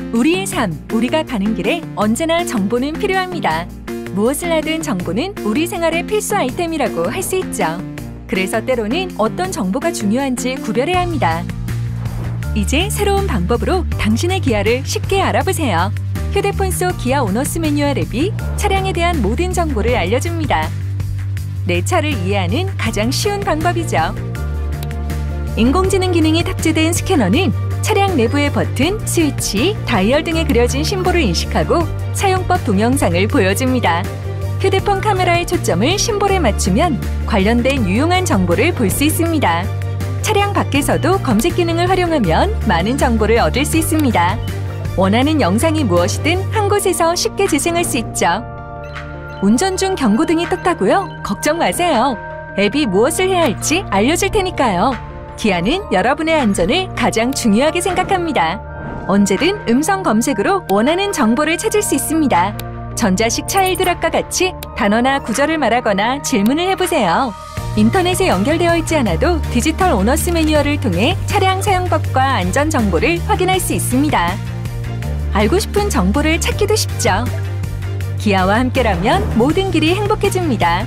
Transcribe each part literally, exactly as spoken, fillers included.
우리의 삶, 우리가 가는 길에 언제나 정보는 필요합니다. 무엇을 하든 정보는 우리 생활의 필수 아이템이라고 할 수 있죠. 그래서 때로는 어떤 정보가 중요한지 구별해야 합니다. 이제 새로운 방법으로 당신의 기아를 쉽게 알아보세요. 휴대폰 속 기아 오너스 매뉴얼 앱이 차량에 대한 모든 정보를 알려줍니다. 내 차를 이해하는 가장 쉬운 방법이죠. 인공지능 기능이 탑재된 스캐너는 차량 내부의 버튼, 스위치, 다이얼 등에 그려진 심볼을 인식하고 사용법 동영상을 보여줍니다. 휴대폰 카메라의 초점을 심볼에 맞추면 관련된 유용한 정보를 볼 수 있습니다. 차량 밖에서도 검색 기능을 활용하면 많은 정보를 얻을 수 있습니다. 원하는 영상이 무엇이든 한 곳에서 쉽게 재생할 수 있죠. 운전 중 경고등이 떴다고요? 걱정 마세요. 앱이 무엇을 해야 할지 알려줄 테니까요. 기아는 여러분의 안전을 가장 중요하게 생각합니다. 언제든 음성 검색으로 원하는 정보를 찾을 수 있습니다. 전자식 차일드락과 같이 단어나 구절을 말하거나 질문을 해보세요. 인터넷에 연결되어 있지 않아도 디지털 오너스 매뉴얼을 통해 차량 사용법과 안전 정보를 확인할 수 있습니다. 알고 싶은 정보를 찾기도 쉽죠. 기아와 함께라면 모든 길이 행복해집니다.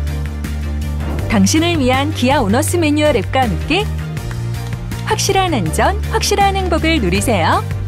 당신을 위한 기아 오너스 매뉴얼 앱과 함께 확실한 안전, 확실한 행복을 누리세요.